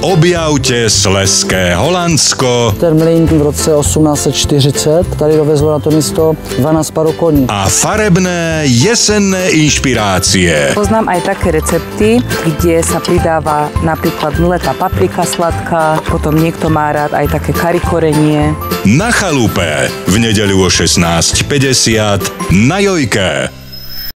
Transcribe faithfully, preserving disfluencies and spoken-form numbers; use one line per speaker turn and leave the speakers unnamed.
Objavte Slezské Holandsko.
Ten mlýn v roce osmnáct set čtyřicet tady dovezlo na to místo dvanáct parů koní.
A farebné jesenné inšpirácie.
Poznám aj také recepty, kde sa pridáva napríklad mletá paprika sladká, potom niekto má rád aj také kari korenie.
Na chalupe v nedeľu o šestnáct päťdesiat na Jojke.